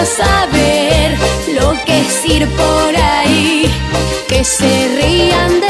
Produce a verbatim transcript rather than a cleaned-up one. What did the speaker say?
saber lo que es ir por ahí, que se rían de